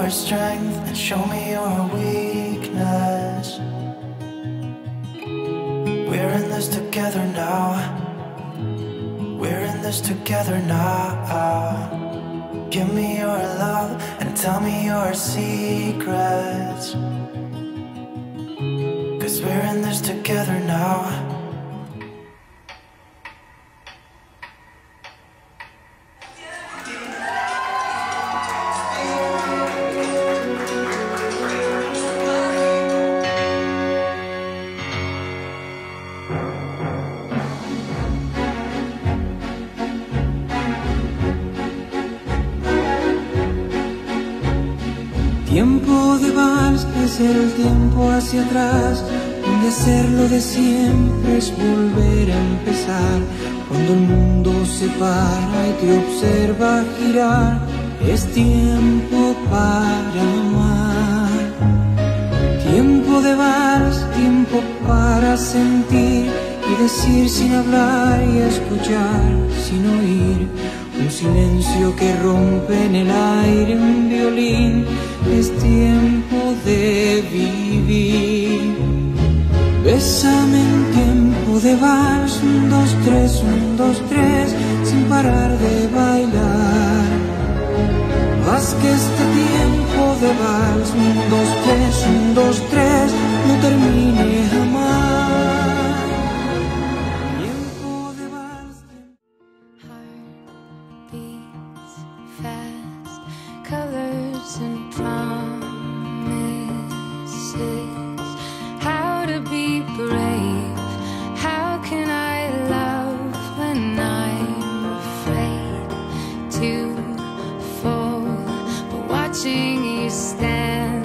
your strength and show me your weakness. We're in this together now. We're in this together now. Give me your love and tell me your secrets. 'Cause we're in this together now. Tiempo de vals es el tiempo hacia atrás, donde hacerlo de siempre es volver a empezar. Cuando el mundo se para y te observa girar, es tiempo para amar. Tiempo de vals, tiempo para sentir y decir sin hablar y escuchar sin oír. Un silencio que rompe en el aire un violín. Es tiempo de vivir. Bésame en tiempo de vals, 1, 2, 3, 1, 2, 3, sin parar de bailar. Haz que este tiempo de vals, 1, 2, 3, 1, 2, 3, no termine jamás. Tiempo de vals. Heart beats fast, colors and promises. How to be brave? How can I love when I'm afraid to fall? But watching you stand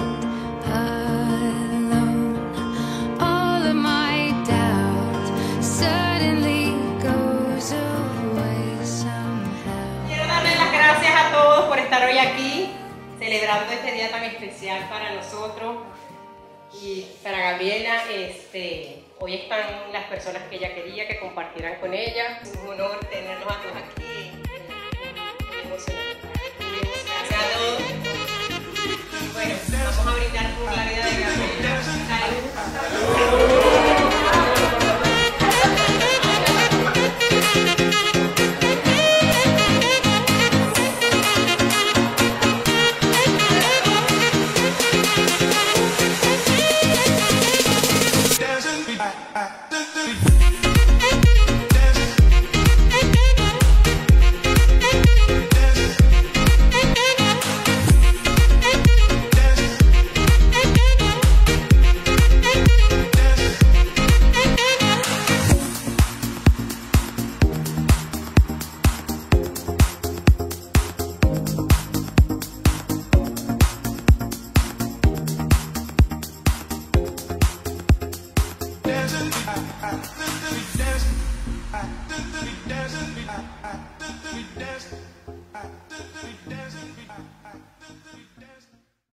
alone, all of my doubt suddenly goes away somehow. Quiero darles las gracias a todos por estar hoy aquí, celebrando este día tan especial para nosotros y para Gabriela. Hoy están las personas que ella quería que compartieran con ella. Es un honor tenerlos a todos aquí. Muy emocionante. Gracias a todos. Bueno, vamos a brindar por la vida de Gabriela. Salud. I